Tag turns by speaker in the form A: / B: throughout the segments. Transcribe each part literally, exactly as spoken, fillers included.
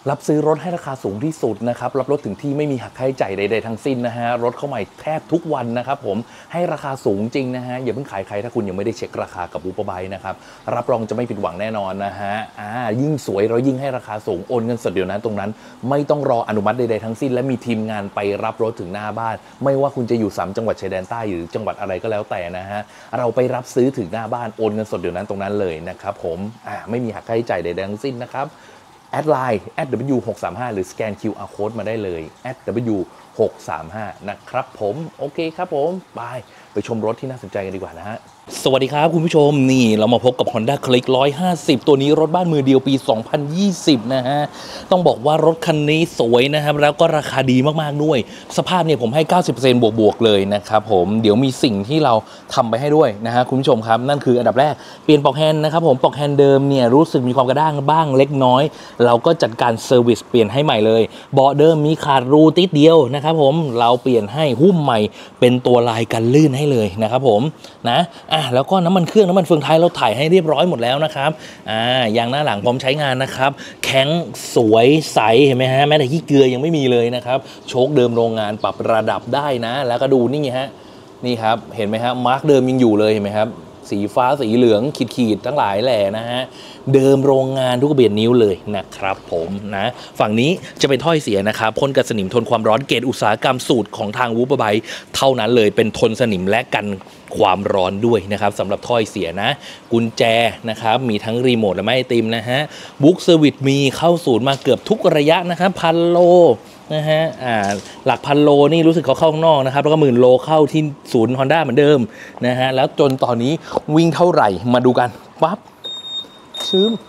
A: รับซื้อรถให้ราคาสูงที่สุดนะครับรับรถถึงที่ไม่มีหักค่าใช้จ่ายใดๆทั้งสิ้นนะฮะรถเข้าใหม่แทบทุกวันนะครับผมให้ราคาสูงจริงนะฮะอย่าเพิ่งขายใครถ้าคุณยังไม่ได้เช็คราคากับบูปไบนะครับรับรองจะไม่ผิดหวังแน่นอนนะฮะอ่ายิ่งสวยเรายิ่งให้ราคาสูงโอนเงินสดเดี๋ยวนั้นตรงนั้นไม่ต้องรออนุมัติใดๆทั้งสิ้นและมีทีมงานไปรับรถถึงหน้าบ้านไม่ว่าคุณจะอยู่สามจังหวัดชายแดนใต้หรือจังหวัดอะไรก็แล้วแต่นะฮะเราไปรับซื้อถึงหน้าบ้านโอนเงินสดเดี๋ยวนั้นตรงนั้นเลยนะครับผมอ่าไม่มีหักค่าใช้จ่ายใดๆทั้งสิ้นนะครับแอดไลน์ แอท ดับเบิลยู หกสามห้า หรือสแกน คิว อาร์ Code มาได้เลย แอท ดับเบิลยู หกสามห้า นะครับผมโอเคครับผมไปไปชมรถที่น่าสนใจกันดีกว่านะฮะสวัสดีครับคุณผู้ชมนี่เรามาพบกับ Honda Click หนึ่งร้อยห้าสิบตัวนี้รถบ้านมือเดียวปีสองพันยี่สิบนะฮะต้องบอกว่ารถคันนี้สวยนะครับแล้วก็ราคาดีมากๆด้วยสภาพเนี่ยผมให้ เก้าสิบเปอร์เซ็นต์ บวกๆเลยนะครับผมเดี๋ยวมีสิ่งที่เราทำไปให้ด้วยนะฮะคุณผู้ชมครับนั่นคืออันดับแรกเปลี่ยนปลอกแฮนด์นะครับผมปลอกแฮนด์เดิมเนี่ยรู้สึกมีความกระด้างบ้างเล็กน้อยเราก็จัดการเซอร์วิสเปลี่ยนให้ใหม่เลยเบาะเดิมมีขาดรูติดเดียวนะครับผมเราเปลี่ยนให้หุ้มใหม่เป็นตัวลายกันลื่นให้เลยนะครับผมนะอ่ะแล้วก็น้ำมันเครื่องน้ำมันเฟืองท้ายเราถ่ายให้เรียบร้อยหมดแล้วนะครับอ่ายางหน้าหลังพร้อมใช้งานนะครับแข็งสวยใสเห็นไหมฮะแม้แต่ขี้เกลือยังไม่มีเลยนะครับโชคเดิมโรงงานปรับระดับได้นะแล้วก็ดูนี่ฮะนี่ครับเห็นไหมฮะมาร์กเดิมยังอยู่เลยเห็นไหมครับสีฟ้าสีเหลืองขีดๆทั้งหลายแหล่นะฮะเดิมโรงงานทุกกระเบียดนิ้วเลยนะครับผมนะฝั่งนี้จะเป็นถ้อยเสียนะครับพ่นกันสนิมทนความร้อนเกรดอุตสาหกรรมสูตรของทางวูปไบเท่านั้นเลยเป็นทนสนิมและกันความร้อนด้วยนะครับสำหรับถ้อยเสียนะกุญแจนะครับมีทั้งรีโมทและไม่ไอติมนะฮะบุ๊กเซอร์วิสมีเข้าศูนย์มาเกือบทุกระยะนะครับพันโลนะฮะอ่าหลักพันโลนี่รู้สึกเขาเข้าข้างนอกนะครับแล้วก็หมื่นโลเข้าที่ศูนย์ Honda เหมือนเดิมนะฮะแล้วจนตอนนี้วิ่งเท่าไหร่มาดูกันปั๊บชื้ม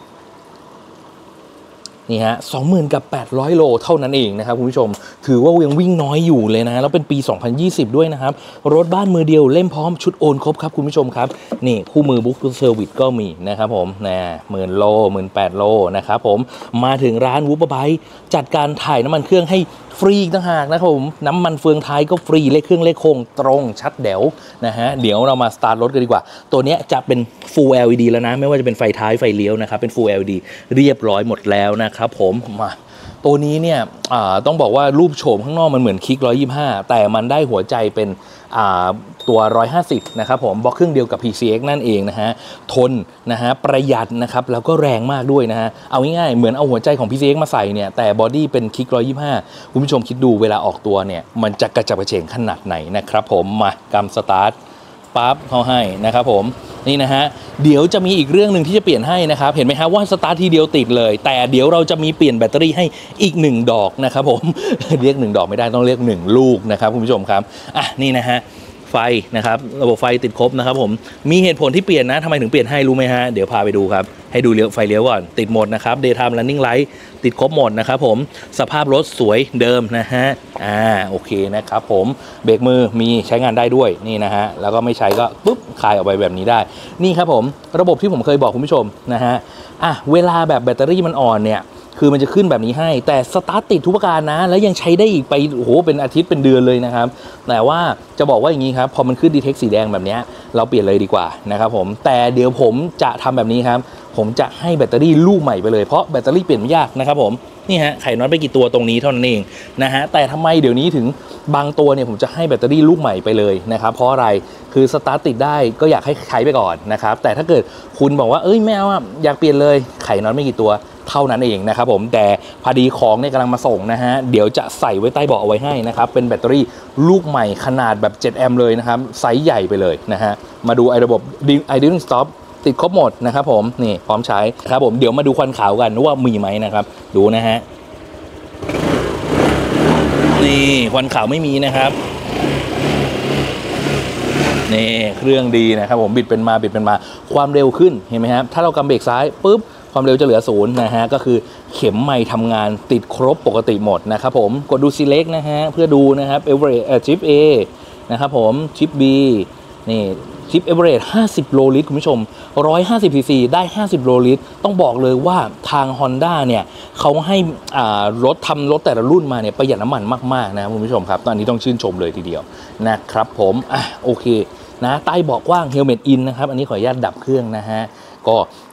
A: นี่ฮะ สองหมื่น กับแปดร้อยโลเท่านั้นเองนะครับคุณผู้ชมถือว่ายังวิ่งน้อยอยู่เลยนะแล้วเป็นปีสองพันยี่สิบด้วยนะครับรถบ้านมือเดียวเล่มพร้อมชุดโอนครบครับคุณผู้ชมครับนี่คู่มือบุ๊กเซอร์วิสก็มีนะครับผมนะหมื่นโลหมื่นแปดโลนะครับผมมาถึงร้านวูปไบจัดการถ่ายน้ำมันเครื่องให้ฟรีต่างหากนะครับผมน้ำมันเฟืองท้ายก็ฟรีเลขเครื่องเลขโค้งตรงชัดเดี๋ยวนะฮะเดี๋ยวเรามาสตาร์ทรถกันดีกว่าตัวนี้จะเป็น Full แอล อี ดี แล้วนะไม่ว่าจะเป็นไฟท้ายไฟเลี้ยวนะครับเป็น Full แอล อี ดี เรียบร้อยหมดแล้วนะครับผมมาตัวนี้เนี่ยต้องบอกว่ารูปโฉมข้างนอกมันเหมือนคลิกหนึ่งร้อยยี่สิบห้าแต่มันได้หัวใจเป็นตัวหนึ่งร้อยห้าสิบนะครับผมบล็อกเครื่องเดียวกับ พี ซี เอ็กซ์ นั่นเองนะฮะทนนะฮะประหยัดนะครับแล้วก็แรงมากด้วยนะฮะเอาง่ายๆเหมือนเอาหัวใจของ พี ซี เอ็กซ์ มาใส่เนี่ยแต่บอดี้เป็นคลิกหนึ่งร้อยยี่สิบห้าคุณผู้ชมคิดดูเวลาออกตัวเนี่ยมันจะกระจับกระเฉงขนาดไหนนะครับผมมากำสตาร์ทปั๊บเขาให้นะครับผมนี่นะฮะเดี๋ยวจะมีอีกเรื่องหนึ่งที่จะเปลี่ยนให้นะครับเห็นไหมฮะว่าสตาร์ททีเดียวติดเลยแต่เดี๋ยวเราจะมีเปลี่ยนแบตเตอรี่ให้อีกหนึ่งดอกนะครับผมเรียกหนึ่งดอกไม่ได้ต้องเรียกหนึ่งลูกนะครับคุณผู้ชมครับอ่ะนี่นะฮะไฟนะครับระบบไฟติดครบนะครับผมมีเหตุผลที่เปลี่ยนนะทำไมถึงเปลี่ยนให้รู้ไหมฮะเดี๋ยวพาไปดูครับให้ดูเลี้ยวไฟเลี้ยวก่อนติดหมดนะครับ Daytime Running Light ติดครบหมดนะครับผมสภาพรถสวยเดิมนะฮะอ่าโอเคนะครับผมเบรกมือมีใช้งานได้ด้วยนี่นะฮะแล้วก็ไม่ใช้ก็ปุ๊บคลายออกไปแบบนี้ได้นี่ครับผมระบบที่ผมเคยบอกคุณผู้ชมนะฮะอ่ะเวลาแบบแบตเตอรี่มันอ่อนเนี่ยคือมันจะขึ้นแบบนี้ให้แต่สตาร์ทติดทุกประการนะแล้วยังใช้ได้อีกไปโอ้โหเป็นอาทิตย์เป็นเดือนเลยนะครับแต่ว่าจะบอกว่าอย่างนี้ครับพอมันขึ้นดีเทคสีแดงแบบนี้เราเปลี่ยนเลยดีกว่านะครับผมแต่เดี๋ยวผมจะทำแบบนี้ครับผมจะให้แบตเตอรี่ลูกใหม่ไปเลยเพราะแบตเตอรี่เปลี่ยนไม่ยากนะครับผมนี่ฮะไขน็อตไปกี่ตัวตรงนี้เท่านั้นเองนะฮะแต่ทำไมเดี๋ยวนี้ถึงบางตัวเนี่ยผมจะให้แบตเตอรี่ลูกใหม่ไปเลยนะครับเพราะอะไรคือสตาร์ทติดได้ก็อยากให้ใช้ไปก่อนนะครับแต่ถ้าเกิดคุณบอกว่าเอ้ยไม่เอาอ่ะอยากเปลี่ยนเลยไขน็อตไม่กี่ตัวเท่านั้นเองนะครับผมแต่พอดีของเนี่ยกำลังมาส่งนะฮะเดี๋ยวจะใส่ไว้ใต้เบาะเอาไว้ให้นะครับเป็นแบตเตอรี่ลูกใหม่ขนาดแบบเจ็ดแอมป์เลยนะครับไซส์ใหญ่ไปเลยนะฮะมาดูไอ้ระบบ Idling Stop ติดครบหมดนะครับผมนี่พร้อมใช้ครับผมเดี๋ยวมาดูควันขาวกันว่ามีไหมนะครับดูนะฮะนี่ควันขาวไม่มีนะครับนี่เครื่องดีนะครับผมบิดเป็นมาบิดเป็นมาความเร็วขึ้นเห็นไหมครับถ้าเรากำเบรกซ้ายปุ๊บความเร็วจะเหลือศูนย์นะฮะก็คือเข็มไมค์ทำงานติดครบปกติหมดนะครับผมกดดู select นะฮะเพื่อดูนะครับ average เอ่อ chip A นะครับผม chip B นี่ chip average ห้าสิบโลลิตรคุณผู้ชมหนึ่งร้อยห้าสิบซีซีได้ห้าสิบโลลิตรต้องบอกเลยว่าทาง Honda เนี่ยเขาให้อ่ารถทำรถแต่ละรุ่นมาเนี่ยประหยัดน้ำมันมากๆนะคุณผู้ชมครับตอนนี้ต้องชื่นชมเลยทีเดียวนะครับผมอ่ะโอเคนะใต้เบาะกว้าง helmet in นะครับอันนี้ขออนุญาตดับเครื่องนะฮะก็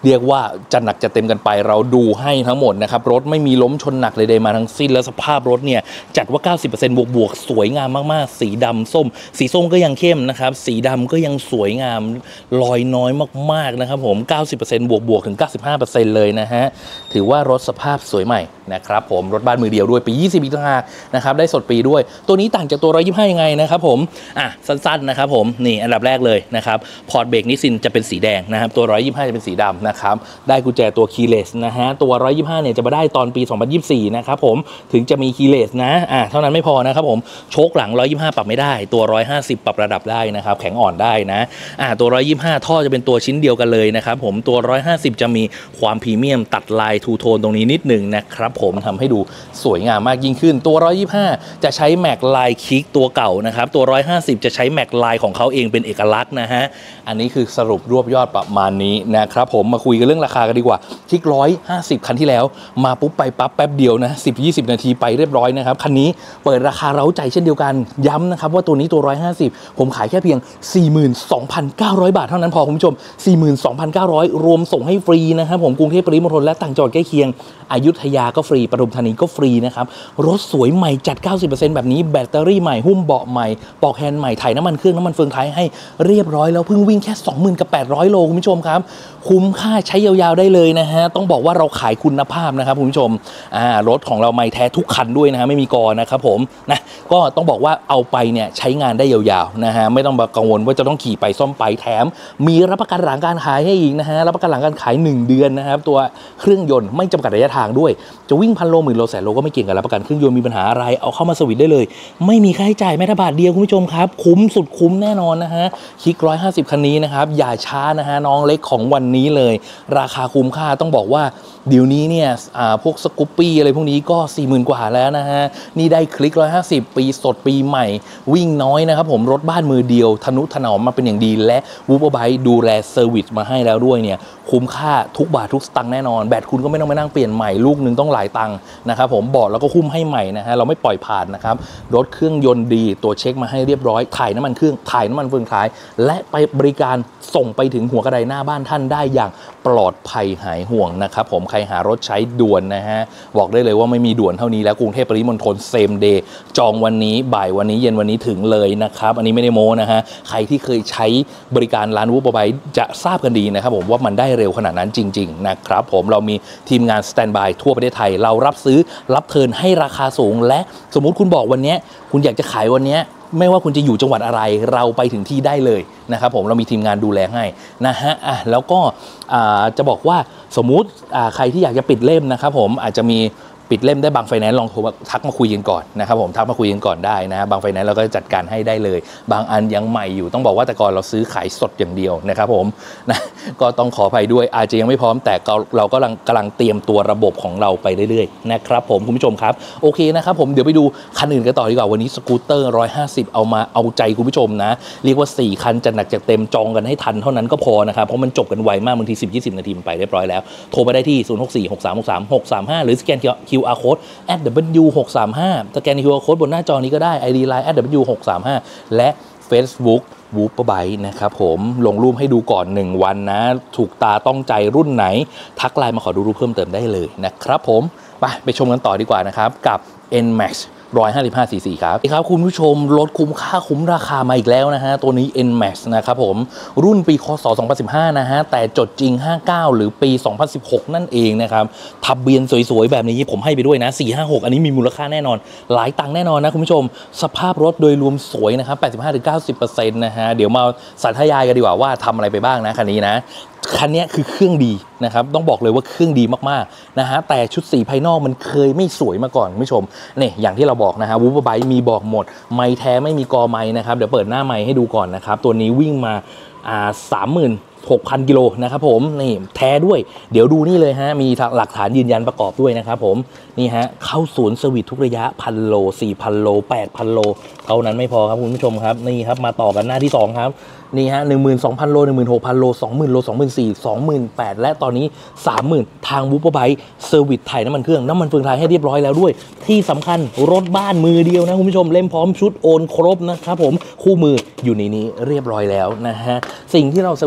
A: เรียกว่าจะหนักจะเต็มกันไปเราดูให้ทั้งหมดนะครับรถไม่มีล้มชนหนักเลยใดมาทั้งสิ้นแล้วสภาพรถเนี่ยจัดว่า เก้าสิบเปอร์เซ็นต์ บวกๆสวยงามมากๆสีดำส้มสีส้มก็ยังเข้มนะครับสีดำก็ยังสวยงามรอยน้อยมากๆนะครับผม เก้าสิบเปอร์เซ็นต์ บวกๆถึง เก้าสิบห้าเปอร์เซ็นต์ เลยนะฮะถือว่ารถสภาพสวยใหม่นะครับผมรถบ้านมือเดียวด้วยปียี่สิบอีกต่างหากนะครับได้สดปีด้วยตัวนี้ต่างจากตัวหนึ่งร้อยยี่สิบห้ายังไงนะครับผมอ่ะสั้นๆนะครับผมนี่อันดับแรกเลยนะครับพอร์ตเบรกนิสซินจะเป็นสีแดงนะครับตัวหนึ่งร้อยยี่สิบห้าจะเป็นสีดำนะครับได้กุญแจตัวคีย์เลสนะฮะตัวหนึ่งร้อยยี่สิบห้าเนี่ยจะมาได้ตอนปีสองพันยี่สิบสี่นะครับผมถึงจะมีคีย์เลสนะอ่ะเท่านั้นไม่พอนะครับผมโชคหลังหนึ่งร้อยยี่สิบห้าปรับไม่ได้ตัวหนึ่งร้อยห้าสิบปรับระดับได้นะครับแข็งอ่อนได้นะอ่ะตัวหนึ่งร้อยยี่สิบห้าท่อจะเป็นตัวชิ้นเดียวกันเลยนะครับผมตัวหนึ่งร้อยห้าสิบจะมีความพรีเมียมตัดลายทูโทนตรงนี้นิดหนึ่งนะครับผมทำให้ดูสวยงามมากยิ่งขึ้นตัวหนึ่งร้อยยี่สิบห้าจะใช้แม็กลายคิกตัวเก่านะครับตัวหนึ่งร้อยห้าสิบจะใช้แม็กลายของเขาเองเป็นเอกลักษณ์นะฮะอันนี้คือสรุปรวบยอดประมาณนี้นะครับผมมาคุยกันเรื่องราคากันดีกว่าคิกหนึ่งร้อยห้าสิบคันที่แล้วมาปุ๊บไปปั๊บแป๊บเดียวนะสิบ ยี่สิบนาทีไปเรียบร้อยนะครับคันนี้เปิดราคาเร้าใจเช่นเดียวกันย้ำนะครับว่าตัวนี้ตัวหนึ่งร้อยห้าสิบผมขายแค่เพียง สี่หมื่นสองพันเก้าร้อย บาทเท่านั้นพอคุณผู้ชม สี่หมื่นสองพันเก้าร้อย รวมส่งให้ฟรีนะครับผมกรุงเทพปริมณฑลและต่างจังหวัดใกล้เคียงอยุธยาก็ฟรีปทุมธานีก็ฟรีนะครับรถสวยใหม่จัด เก้าสิบเปอร์เซ็นต์ แบบนี้แบตเตอรี่ใหม่หุ้มเบาะใหม่ปอกแฮนด์ใหม่ถ่ายน้ำมันเครื่องน้ำมันเฟืองท้ายให้เรียบร้อยแล้วเพิ่งวิ่งแค่ สองหมื่นแปดร้อย โลคุณผู้ชมครับคุ้มค่าใช้ยาวๆได้เลยนะฮะต้องบอกว่าเราขายคุณภาพนะครับคุณผู้ชมอ่ารถของเราไม่แท้ทุกคันด้วยนะฮะไม่มีกอนะครับผมนะก็ต้องบอกว่าเอาไปเนี่ยใช้งานได้ยาวๆนะฮะไม่ต้องกังวลว่าจะต้องขี่ไปซ่อมไปแถมมีรับประกันหลังการขายให้อีกนะฮะรับประกันหลังการขายหนึ่งเดือนนะครับตัวเครื่องยนต์ไม่จำกัดระยะทางด้วยจะวิ่งพันโลหมื่นโลแสนโลก็ไม่เกี่ยงกับรับประกันเครื่องยนต์มีปัญหาอะไรเอาเข้ามาสวิตช์ได้เลยไม่มีค่าใช้จ่ายแม้แต่บาทเดียวคุณผู้ชมครับคุ้มสุดคุ้มแน่นอนนะฮะคิกหนึ่งร้อยห้าสิบคันนี้นะครับอย่าช้านะฮะน้องเล็กของวันนี้เลยราคาคุ้มค่าต้องบอกว่าเดี๋ยวนี้เนี่ยพวกสกูปปี้อะไรพวกนี้ก็ สี่หมื่น กว่าแล้วนะฮะนี่ได้คลิกหนึ่งร้อยห้าสิบปีสดปีใหม่วิ่งน้อยนะครับผมรถบ้านมือเดียวทนุถนอมมาเป็นอย่างดีและวูบอร์ไบค์ดูแลเซอร์วิสมาให้แล้วด้วยเนี่ยคุ้มค่าทุกบาททุกสตางค์แน่นอนแบตคุณก็ไม่ต้องมานั่งเปลี่ยนใหม่ลูกนึงต้องหลายตังค์นะครับผมบอกแล้วก็คุ้มให้ใหม่นะฮะเราไม่ปล่อยผ่านนะครับรถเครื่องยนต์ดีตัวเช็คมาให้เรียบร้อยถ่ายน้ำมันเครื่องถ่ายน้ำมันเฟืองท้ายและไปบริการส่งไปถึงหัวกระไดหน้าบ้านท่านได้อย่างปลอดภัยหายห่วงนะครับผมใครหารถใช้ด่วนนะฮะบอกได้เลยว่าไม่มีด่วนเท่านี้แล้วกรุงเทพปริมณฑลเซมเดย์จองวันนี้บ่ายวันนี้เย็นวันนี้ถึงเลยนะครับอันนี้ไม่ได้โม้นะฮะใครที่เคยใช้บริการร้านวูบอร์ไบค์จะทราบกันดีนะครับผมว่ามันได้เร็วขนาดนั้นจริงๆนะครับผมเรามีทีมงานสแตนด์บายทั่วประเทศไทยเรารับซื้อรับเทิร์นให้ราคาสูงและสมมุติคุณบอกวันนี้คุณอยากจะขายวันนี้ไม่ว่าคุณจะอยู่จังหวัดอะไรเราไปถึงที่ได้เลยนะครับผมเรามีทีมงานดูแลให้นะฮะอ่ะแล้วก็จะบอกว่าสมมุติใครที่อยากจะปิดเล่มนะครับผมอาจจะมีปิดเล่มได้บางไฟแนนซ์ลองโทรทักมาคุยกันก่อนนะครับผมทักมาคุยกันก่อนได้นะบางไฟแนนซ์เราก็จัดการให้ได้เลยบางอันยังใหม่อยู่ต้องบอกว่าแต่ก่อนเราซื้อขายสดอย่างเดียวนะครับผมนะก็ต้องขออภัยด้วยอาจจะยังไม่พร้อมแต่เราก็กำลังกำลังเตรียมตัวระบบของเราไปเรื่อยๆนะครับผมคุณผู้ชมครับโอเคนะครับผมเดี๋ยวไปดูคันอื่นกันต่อดีกว่าวันนี้สกูตเตอร์หนึ่งร้อยห้าสิบเอามาเอาใจคุณผู้ชมนะเรียกว่าสี่คันจะหนักจะเต็มจองกันให้ทันเท่านั้นก็พอนะครับเพราะมันจบกันไวมากบางทีสิบ ยี่สิบนาทีมันไปเรียบร้อยแล้วโทรไปได้ที่ศูนย์ หก สี่ หก สาม หก สาม หก สาม ห้าหรือสแกน คิว อาร์ Codeแอท ดับเบิลยู หก สาม ห้า สแกน คิว อาร์ Code บนหน้าจอนี้ก็ได้ ไอ ดี ไลน์ แอท ดับเบิลยู หก สาม ห้า และ Facebook วูบอร์ไบค์นะครับผมลงรูปให้ดูก่อนหนึ่งวันนะถูกตาต้องใจรุ่นไหนทักไลน์มาขอดูรูปเพิ่มเติมได้เลยนะครับผมไปไปชมกันต่อดีกว่านะครับกับ เอ็น แม็กซ์ หนึ่งร้อยห้าสิบห้า ซี ซี ครับครับคุณผู้ชมรถคุ้มค่าคุ้มราคามาอีกแล้วนะฮะตัวนี้ เอ็น แม็กซ์ นะครับผมรุ่นปีคศสองพันสิบห้านะฮะแต่จดจริงห้าเก้าหรือปีสองพันสิบหกนั่นเองนะครับทะเบียนสวยๆแบบนี้ผมให้ไปด้วยนะสี่ ห้า หกอันนี้มีมูลค่าแน่นอนหลายตังค์แน่นอนนะคุณผู้ชมสภาพรถโดยรวมสวยนะครับ แปดสิบห้าถึงเก้าสิบเปอร์เซ็นต์ นะฮะเดี๋ยวมาสาธยายกันดีกว่าว่าทำอะไรไปบ้างนะคันนี้นะคันนี้คือเครื่องดีนะครับต้องบอกเลยว่าเครื่องดีมากๆนะฮะแต่ชุดสีภายนอกมันเคยไม่สวยมาก่อนคุณผู้ชมเนี่ยอย่างที่เราบอกนะฮะวูบอร์ไบค์มีบอกหมดไม้แท้ไม่มีกอไม้นะครับเดี๋ยวเปิดหน้าไม้ให้ดูก่อนนะครับตัวนี้วิ่งมาอ่าสามหมื่นหกพันกิโลนะครับผมนี่แท้ด้วยเดี๋ยวดูนี่เลยฮะมีหลักฐานยืนยันประกอบด้วยนะครับผมนี่ฮะเข้าศูนย์เซอร์วิสทุกระยะพันโลสี่พันโลแปดพันโลเท่านั้นไม่พอครับคุณผู้ชมครับนี่ครับมาต่อกันหน้าที่สองครับนี่ฮะ หนึ่งหมื่นสองพัน โล หนึ่งหมื่นหกพัน โล สองหมื่น โล สองหมื่นสี่พัน สองหมื่นแปดพัน และตอนนี้ สามหมื่น ทางวูบอร์ไบค์เซอร์วิสถ่ายน้ำมันเครื่องน้ำมันเฟืองท้ายให้เรียบร้อยแล้วด้วยที่สำคัญรถบ้านมือเดียวนะคุณผู้ชมเล่มพร้อมชุดโอนครบนะครับผมคู่มืออยู่ในนี้เรียบร้อยแล้วนะฮะสิ่งที่เราเซอร์วิสไปให้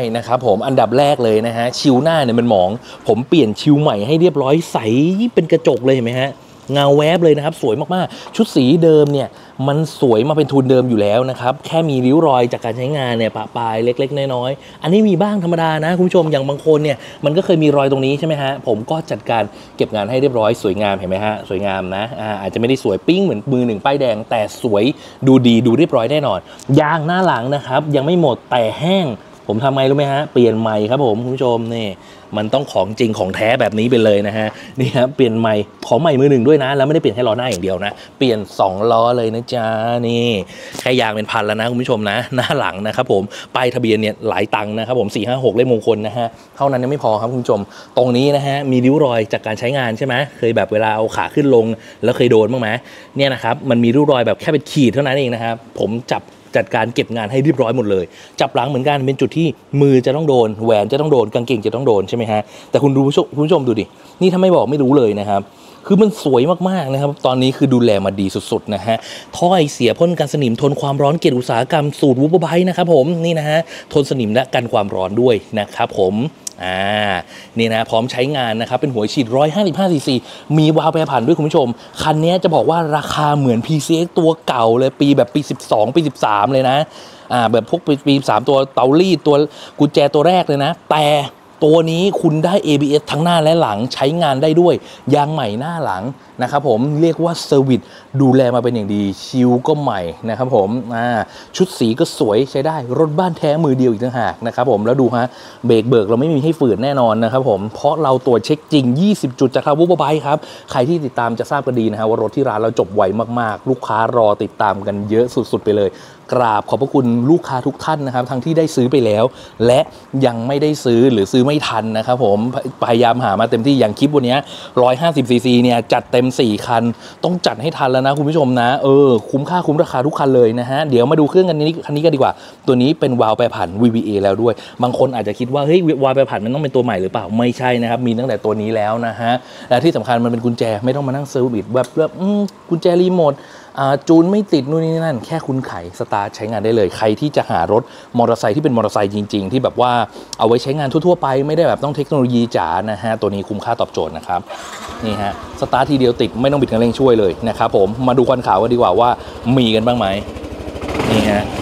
A: นะครับผมอันดับแรกเลยนะฮะชิวหน้าเนี่ยมันหมองผมเปลี่ยนชิวใหม่ให้เรียบร้อยใสเป็นกระจกเลยเห็นไหมฮะเงาแวบเลยนะครับสวยมากๆชุดสีเดิมเนี่ยมันสวยมาเป็นทุนเดิมอยู่แล้วนะครับแค่มีริ้วรอยจากการใช้งานเนี่ยปะปลายเล็กๆน้อยๆอันนี้มีบ้างธรรมดานะคุณผู้ชมอย่างบางคนเนี่ยมันก็เคยมีรอยตรงนี้ใช่ไหมฮะผมก็จัดการเก็บงานให้เรียบร้อยสวยงามเห็นไหมฮะสวยงามนะอ่าอาจจะไม่ได้สวยปิ้งเหมือนมือหนึ่งป้ายแดงแต่สวยดูดีดูเรียบร้อยแน่นอนยางหน้าหลังนะครับยังไม่หมดแต่แห้งผมทำไงรู้ไหมฮะเปลี่ยนใหม่ครับผมคุณผู้ชมนี่มันต้องของจริงของแท้แบบนี้ไปเลยนะฮะนี่ครับเปลี่ยนใหม่ของใหม่มือหนึ่งด้วยนะแล้วไม่ได้เปลี่ยนให้ล้อหน้าอย่างเดียวนะเปลี่ยนสองล้อเลยนะจ๊ะนี่แค่ยางเป็นพันแล้วนะคุณผู้ชมนะหน้าหลังนะครับผมป้ายทะเบียนเนี่ยหลายตังค์นะครับผมสี่ห้าหกเลขมงคลนะฮะเท่านั้นยังไม่พอครับคุณผู้ชมตรงนี้นะฮะมีริ้วรอยจากการใช้งานใช่ไหมเคยแบบเวลาเอาขาขึ้นลงแล้วเคยโดนบ้างไหมเนี่ยนะครับมันมีริ้วรอยแบบแค่เป็นขีดเท่านั้นเองนะครับผมจับจัดการเก็บงานให้เรียบร้อยหมดเลยจับหลังเหมือนกันเป็นจุดที่มือจะต้องโดนแหวนจะต้องโดนกางเกงจะต้องโดนใช่ไหมฮะแต่คุณดูคุณผู้ชมดูดินี่ถ้าไม่บอกไม่รู้เลยนะครับคือมันสวยมากๆนะครับตอนนี้คือดูแลมาดีสุดๆนะฮะท่อไอเสียพ่นกันสนิมทนความร้อนเกรดอุตสาหกรรมสูตรวูบไบต์นะครับผมนี่นะฮะทนสนิมและกันความร้อนด้วยนะครับผมอ่านี่นะพร้อมใช้งานนะครับเป็นหัวฉีดหนึ่งร้อยห้าสิบห้าซีซีมีวาล์วแปรผันด้วยคุณผู้ชมคันนี้จะบอกว่าราคาเหมือน พี ซี เอ็กซ์ ตัวเก่าเลยปีแบบปีสิบสองปีสิบสามเลยนะอ่าแบบพวกปีสามตัวเตารีดตัวกุญแจตัวแรกเลยนะแต่ตัวนี้คุณได้ เอ บี เอส ทั้งหน้าและหลังใช้งานได้ด้วยยางใหม่หน้าหลังนะครับผมเรียกว่าเซอร์วิสดูแลมาเป็นอย่างดีชิลก็ใหม่นะครับผมอ่าชุดสีก็สวยใช้ได้รถบ้านแท้มือเดียวอีกต่างหากนะครับผมแล้วดูฮะเบรกเบิกเราไม่มีให้ฝืนแน่นอนนะครับผมเพราะเราตรวจเช็คจริงยี่สิบจุดจากทางวูบไบค์ครับใครที่ติดตามจะทราบกันดีนะฮะว่ารถที่ร้านเราจบไวมากๆลูกค้ารอติดตามกันเยอะสุดๆไปเลยกราบขอบพระคุณลูกค้าทุกท่านนะครับทั้งที่ได้ซื้อไปแล้วและยังไม่ได้ซื้อหรือซื้อไม่ทันนะครับผมพยายามหามาเต็มที่อย่างคลิปวันนี้หนึ่งร้อยห้าสิบซีซีเนี่ยจัดเต็มสี่คันต้องจัดให้ทันแล้วนะคุณผู้ชมนะเออคุ้มค่าคุ้มราคาทุกคันเลยนะฮะเดี๋ยวมาดูเครื่องกันนี้คันนี้กันดีกว่าตัวนี้เป็นวาล์วแปรผัน วี วี เอ แล้วด้วยบางคนอาจจะคิดว่าเฮ้ยวาล์วแปรผันมันต้องเป็นตัวใหม่หรือเปล่าไม่ใช่นะครับมีตั้งแต่ตัวนี้แล้วนะฮะและที่สำคัญมันเป็นกุญแจไม่ต้องมานั่งเซอร์วิสแบบแบบกุญแจรีโมทจูนไม่ติดนู่นนี่นั่นแค่คุณไขสตาร์ทใช้งานได้เลยใครที่จะหารถมอเตอร์ไซค์ที่เป็นมอเตอร์ไซค์จริงๆที่แบบว่าเอาไว้ใช้งานทั่วๆไปไม่ได้แบบต้องเทคโนโลยีจ๋านะฮะตัวนี้คุ้มค่าตอบโจทย์นะครับนี่ฮะสตาร์ททีเดียวติดไม่ต้องบิดคันเร่งช่วยเลยนะครับผมมาดูควันขาวกันดีกว่าว่ามีกันบ้างไหมนี่ฮะ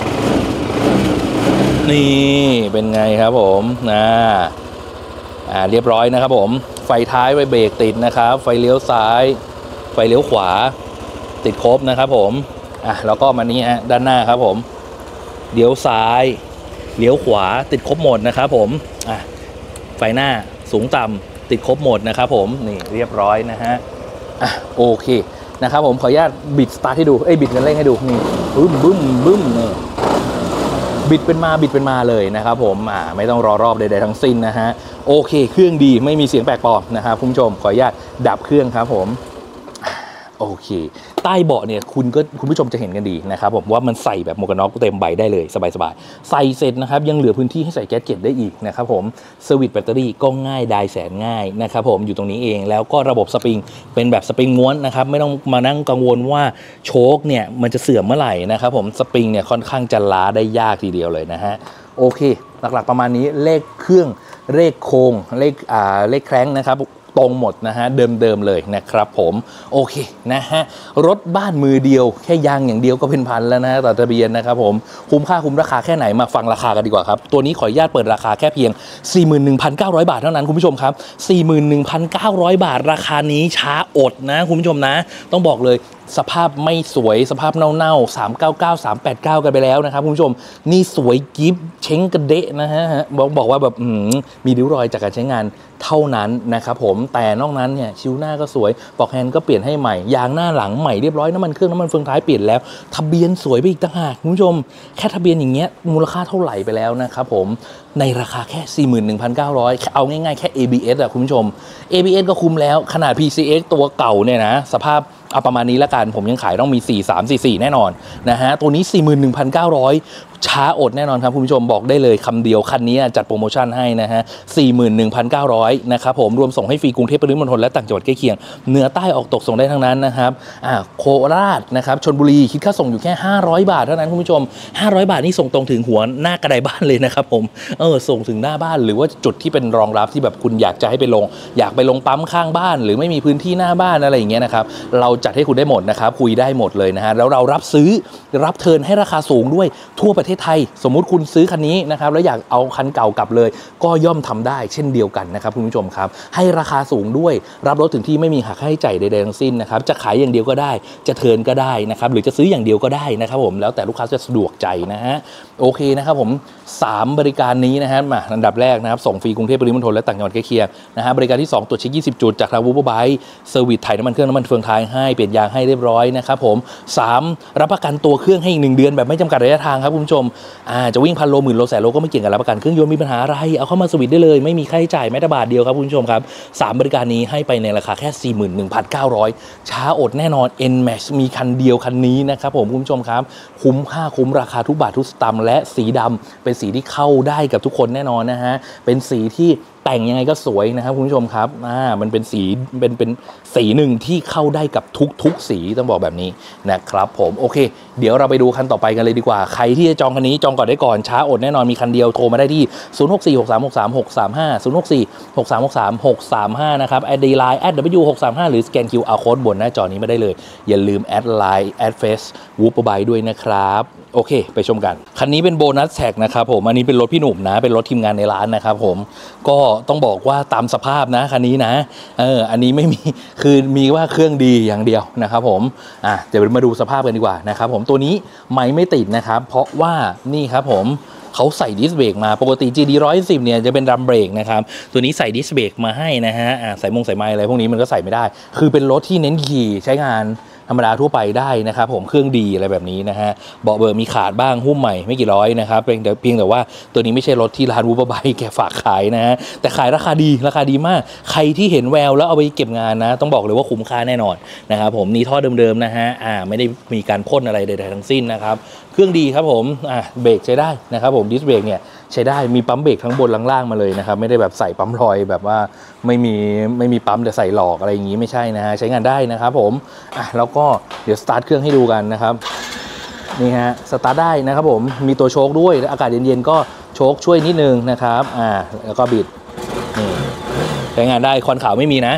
A: นี่เป็นไงครับผมนะอ่าเรียบร้อยนะครับผมไฟท้ายไฟเบรกติดนะครับไฟเลี้ยวซ้ายไฟเลี้ยวขวาติดครบนะครับผมอ่ะแล้วก็มานี้ฮะด้านหน้าครับผมเลี้ยวซ้ายเลี้ยวขวาติดครบหมดนะครับผมอ่ะไฟหน้าสูงต่ำติดครบหมดนะครับผมนี่เรียบร้อยนะฮะอ่ะโอเคนะครับผมขออนุญาตบิดสตาร์ทให้ดูเอ้ยบิดกันเร่งให้ดูนี่บึ้มบึ้มบึ้มนี่บิดเป็นมาบิดเป็นมาเลยนะครับผมอ่าไม่ต้องรอรอบใดๆทั้งสิ้นนะฮะโอเคเครื่องดีไม่มีเสียงแปลกปลอมนะครับคุณผู้ชมขออนุญาตดับเครื่องครับผมโอเคใต้เบาะเนี่ยคุณก็คุณผู้ชมจะเห็นกันดีนะครับผมว่ามันใส่แบบหมวกกันน็อกเต็มใบได้เลยสบายๆใส่เสร็จนะครับยังเหลือพื้นที่ให้ใส่แก๊สเก็ตได้อีกนะครับผมเซอร์วิสแบตเตอรี่ก็ง่ายได้แสนง่ายนะครับผมอยู่ตรงนี้เองแล้วก็ระบบสปริงเป็นแบบสปริงม้วนนะครับไม่ต้องมานั่งกังวลว่าโชคเนี่ยมันจะเสื่อมเมื่อไหร่นะครับผมสปริงเนี่ยค่อนข้างจะล้าได้ยากทีเดียวเลยนะฮะโอเคหลักๆประมาณนี้เลขเครื่องเลขโครงเลขอ่าเลขแคร้งนะครับตรงหมดนะฮะเดิมๆเลยนะครับผมโอเคนะฮะรถบ้านมือเดียวแค่ยางอย่างเดียวก็เป็นพันแล้วนะต่อทะเบียนนะครับผมคุ้มค่าคุ้มราคาแค่ไหนมาฟังราคากันดีกว่าครับตัวนี้ขออนุญาตเปิดราคาแค่เพียง สี่หมื่นหนึ่งพันเก้าร้อย บาทเท่านั้นคุณผู้ชมครับ สี่หมื่นหนึ่งพันเก้าร้อย บาทราคานี้ช้าอดนะคุณผู้ชมนะต้องบอกเลยสภาพไม่สวยสภาพเน่าๆสามเก้าเก้า สามแปดเก้ากันไปแล้วนะครับคุณผู้ชมนี่สวยกิ๊บเช้งกระเดะนะฮะบอกบอกว่าแบบมีริ้วรอยจากการใช้งานเท่านั้นนะครับผมแต่นอกนั้นเนี่ยชิวหน้าก็สวยปลอกแฮนด์ก็เปลี่ยนให้ใหม่ยางหน้าหลังใหม่เรียบร้อยน้ำมันเครื่องน้ำมันเฟืองท้ายเปลี่ยนแล้วทะเบียนสวยไปอีกต่างหากคุณผู้ชมแค่ทะเบียนอย่างเงี้ยมูลค่าเท่าไหร่ไปแล้วนะครับผมในราคาแค่ สี่หมื่นหนึ่งพันเก้าร้อย เอาง่ายๆแค่ เอ บี เอส อะคุณผู้ชม เอ บี เอส ก็คุ้มแล้วขนาด พี ซี เอ็กซ์ ตัวเก่าเนี่ยนะสภาพเอาประมาณนี้ละกันผมยังขายต้องมีสี่ สาม สี่ สี่แน่นอนนะฮะตัวนี้ สี่หมื่นหนึ่งพันเก้าร้อย ช้าอดแน่นอนครับคุณผู้ชมบอกได้เลยคำเดียวคันนี้จัดโปรโมชั่นให้นะฮะ สี่หมื่นหนึ่งพันเก้าร้อย นะครับผมรวมส่งให้ฟรีกรุงเทพปริมณฑลและต่างจังหวัดใกล้เคียงเหนือใต้ออกตกส่งได้ทั้งนั้นนะครับอ่าโคราชนะครับชลบุรีคิดค่าส่งอยู่แค่ห้าร้อยบาทเท่านั้นคุณผู้ชมห้าร้อยบาทนี่ส่งตรงถึงหัวหน้ากระไดบ้านเลยนะครับผมเออส่งถึงหน้าบ้านหรือว่าจุดที่เป็นรองรับที่แบบคุณอยากจะให้ไปลงอยากไปลงปั๊มข้างบ้านหรือไม่มีพื้นที่หน้าบ้านอะไรอย่างเงี้ยนะครับเราจัดให้คุณได้หมดนะครับคุยได้หมดเลยนะฮะแล้วเรารับซื้อรับเทิร์นให้ราคาสูงด้วยทั่วประเทศไทยสมมุติคุณซื้อคันนี้นะครับแล้วอยากเอาคันเก่ากลับเลยก็ย่อมทำได้เช่นเดียวกันนะครับคุณผู้ชมครับให้ราคาสูงด้วยรับรถถึงที่ไม่มีหักค่าใช้จ่ายใดๆทั้งสิ้นนะครับจะขายอย่างเดียวก็ได้จะเทิร์นก็ได้นะครับหรือจะซื้ออย่างเดียวก็ได้นะครับผมแล้วแต่ลูกค้าจะสะดวกใจนะฮะโอเคนะครับผมสามบริการนี้นะฮะมาอันดับแรกนะครับส่งฟรีกรุงเทพปริมณฑลและต่างจังหวัดใกล้เคียงนะฮะบริการที่สองตรวจเช็คยี่สิบจุดจากทางวูบอร์ไบค์เซอร์วิสถ่ายน้ำมันเครื่องน้ำมันเฟืองท้ายให้เปลี่ยนยางให้เรียบร้อยนะครับผมสามรับประกันตัวเครื่องให้อีกหนึ่งเดือนแบบไม่จำกัดระยะทางครับคุณผู้ชมอ่าจะวิ่งพันโลหมื่นโลแสนโลก็ไม่เกี่ยงกับรับประกันเครื่องยนต์มีปัญหาอะไรเอาเข้ามาสวิตได้เลยไม่มีค่าใช้จ่ายแม้แต่บาทเดียวครับคุณผู้ชมครับสามบริการนี้ให้ไปในราคาแค่ สี่หมื่นหนึ่งพันเก้าร้อย ช้าอดแน่นอน N-Max มีคันเดียวคันนี้นะครับผมคุณผู้ชมครับคุ้มค่าคุ้มราคาทุกบาททุกสตางค์และสีดำเป็นสีที่เข้าได้กับทุกคนแน่นอนนะฮะเป็นสีที่แต่งยังไงก็สวยนะครับคุณผู้ชมครับอ่ามันเป็นสีเป็นเป็นสีหนึ่งที่เข้าได้กับทุกๆสีต้องบอกแบบนี้นะครับผมโอเคเดี๋ยวเราไปดูคันต่อไปกันเลยดีกว่าใครที่จะจองคันนี้จองก่อนได้ก่อนช้าอดแน่นอนมีคันเดียวโทรมาได้ที่ศูนย์ หก สี่ หก สาม หก สาม หก สาม ห้า ศูนย์ หก สี่ หก สาม หก สาม หก สาม ห้านะครับแอดไลน์ แอท ดับเบิลยู หก สาม ห้า หรือสแกน คิว อาร์ Code บนหน้าจอนี้มาได้เลยอย่าลืมแอดไลน์แอดเฟซวูบอร์ไบค์ด้วยนะครับโอเคไปชมกันคันนี้เป็นโบนัสแท็กนะครับผมอันนี้เป็นรถพี่หนุ่มนะเป็นรถทีมงานในร้านนะครับผมก็ต้องบอกว่าตามสภาพนะคันนี้นะเอออันนี้ไม่มีคือมีว่าเครื่องดีอย่างเดียวนะครับผมอ่ะเดี๋ยวมาดูสภาพกันดีกว่านะครับผมตัวนี้ไม่ไม่ติดนะครับเพราะว่านี่ครับผมเขาใส่ดิสเบรกมาปกติ จี ดี หนึ่งร้อยสิบเนี่ยจะเป็นดัมเบรกนะครับตัวนี้ใส่ดิสเบรกมาให้นะฮะอ่ะใส่มงใส่ไม้อะไรพวกนี้มันก็ใส่ไม่ได้คือเป็นรถที่เน้นขี่ใช้งานธรรมดาทั่วไปได้นะครับผมเครื่องดีอะไรแบบนี้นะฮะเบาะเบอร์มีขาดบ้างหุ้มใหม่ไม่กี่ร้อยนะครับเพียงแต่เพียงแต่ว่าตัวนี้ไม่ใช่รถที่ร้านวูบอร์ไบค์แกฝากขายนะฮะแต่ขายราคาดีราคาดีมากใครที่เห็นแววแล้วเอาไปเก็บงานนะต้องบอกเลยว่าคุ้มค่าแน่นอนนะครับผมนี่ท่อเดิมๆนะฮะอ่าไม่ได้มีการพ่นอะไรใดๆทั้งสิ้นนะครับเครื่องดีครับผมอ่าเบรกใช้ได้นะครับผมดิสเบรกเนี่ยใช้ได้มีปั๊มเบรกทั้งบนล่างๆมาเลยนะครับไม่ได้แบบใส่ปั๊มลอยแบบว่าไม่มีไม่มีปั๊มแต่ใส่หลอกอะไรอย่างนี้ไม่ใช่นะฮะใช้งานได้นะครับผมอ่ะแล้วก็เดี๋ยวสตาร์ทเครื่องให้ดูกันนะครับนี่ฮะสตาร์ทได้นะครับผมมีตัวโชคด้วยอากาศเย็นๆก็โชคช่วยนิดนึงนะครับอ่าแล้วก็บิดนี่ใช้งานได้ควันขาวไม่มีนะ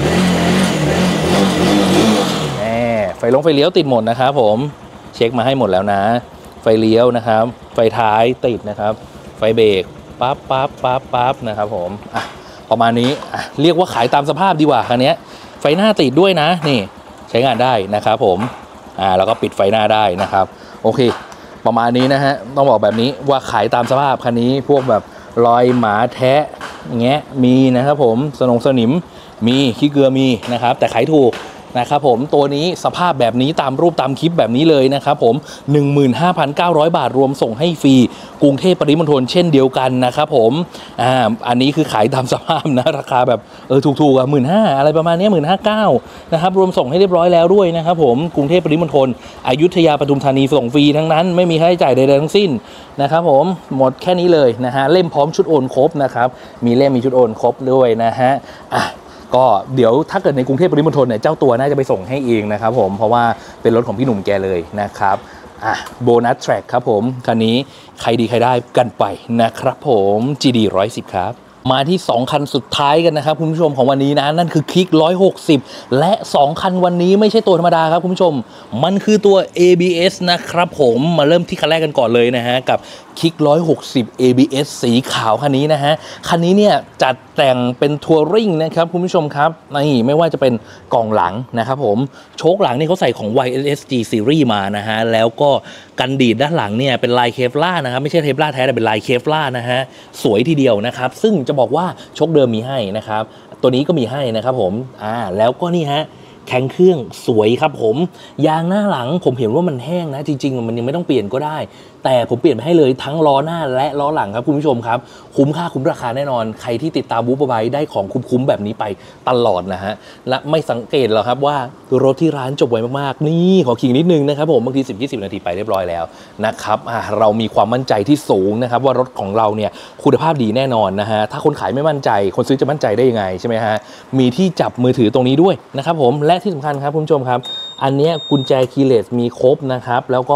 A: แหมไฟลงไฟเลี้ยวติดหมดนะครับผมเช็คมาให้หมดแล้วนะไฟเลี้ยวนะครับไฟท้ายติดนะครับไฟเบรกปั๊บปั๊บปั๊บปั๊บนะครับผมอ่ะประมาณนี้อ่ะเรียกว่าขายตามสภาพดีกว่าคันนี้ไฟหน้าติดด้วยนะนี่ใช้งานได้นะครับผมอ่าแล้วก็ปิดไฟหน้าได้นะครับโอเคประมาณนี้นะฮะต้องบอกแบบนี้ว่าขายตามสภาพคันนี้พวกแบบรอยหมาแทะแงะมีนะครับผมสนงสนิมมีขี้เกลือมีนะครับแต่ขายถูกนะครับผมตัวนี้สภาพแบบนี้ตามรูปตามคลิปแบบนี้เลยนะครับผม หนึ่งหมื่นห้าพันเก้าร้อย บาทรวมส่งให้ฟรีกรุงเทพปริมณฑลเช่นเดียวกันนะครับผมอ่าอันนี้คือขายตามสภาพนะราคาแบบเออถูกๆอ่ะ หนึ่งหมื่นห้าพัน อะไรประมาณนี้ หนึ่งหมื่นห้าพันเก้าร้อย นะครับรวมส่งให้เรียบร้อยแล้วด้วยนะครับผมกรุงเทพปริมณฑลอยุธยาปทุมธานีส่งฟรีทั้งนั้นไม่มีค่าใช้จ่ายใดๆทั้งสิ้นนะครับผมหมดแค่นี้เลยนะฮะเล่มพร้อมชุดโอนครบนะครับมีเล่มมีชุดโอนครบด้วยนะฮะอ่ะก็เดี๋ยวถ้าเกิดในกรุงเทพปริมณฑลเนี่ยเจ้าตัวน่าจะไปส่งให้เองนะครับผมเพราะว่าเป็นรถของพี่หนุ่มแกเลยนะครับอ่ะโบนัสแทร็กครับผมคันนี้ใครดีใครได้กันไปนะครับผม จี ดี หนึ่งร้อยสิบครับมาที่สองคันสุดท้ายกันนะครับคุณผู้ชมของวันนี้นะนั่นคือคลิกหนึ่งร้อยหกสิบและสองคันวันนี้ไม่ใช่ตัวธรรมดาครับคุณผู้ชมมันคือตัว เอ บี เอส นะครับผมมาเริ่มที่คันแรกกันก่อนเลยนะฮะกับคลิกหนึ่งร้อยหกสิบ เอ บี เอส สีขาวคันนี้นะฮะคันนี้เนี่ยจัดแต่งเป็นทัวริงนะครับคุณผู้ชมครับนี่ไม่ว่าจะเป็นกล่องหลังนะครับผมโชคหลังนี่เขาใส่ของ วาย เอส จี Series มานะฮะแล้วก็กันดีดด้านหลังเนี่ยเป็นลายเคฟลาร์นะครับไม่ใช่เคฟลาร์แท้แต่เป็นลายเคฟลาร์นะฮะสวยทีเดียวนะครับซึ่งจะบอกว่าโชคเดิมมีให้นะครับตัวนี้ก็มีให้นะครับผมอ่าแล้วก็นี่ฮะแข็งเครื่องสวยครับผมยางหน้าหลังผมเห็นว่ามันแห้งนะจริงๆมันยังไม่ต้องเปลี่ยนก็ได้แต่ผมเปลี่ยนไปให้เลยทั้งล้อหน้าและล้อหลังครับคุณผู้ชมครับคุ้มค่าคุ้มราคาแน่นอนใครที่ติดตามวูบอร์ไบค์ได้ของคุ้มๆแบบนี้ไปตลอดนะฮะและไม่สังเกตหรอกครับว่ารถที่ร้านจบไวมากๆนี่ขอขิงนิดนึงนะครับผมบางที สิบ ยี่สิบ นาทีไปเรียบร้อยแล้วนะครับอ่าเรามีความมั่นใจที่สูงนะครับว่ารถของเราเนี่ยคุณภาพดีแน่นอนนะฮะถ้าคนขายไม่มั่นใจคนซื้อจะมั่นใจได้ยังไงใช่ไหมฮะมีที่จับมือถือตรงนี้ด้วยนะครับผมและที่สำคัญครับคุณผู้ชมครับอันนี้กุญแจคีย์เลสมีครบนะครับแล้วก็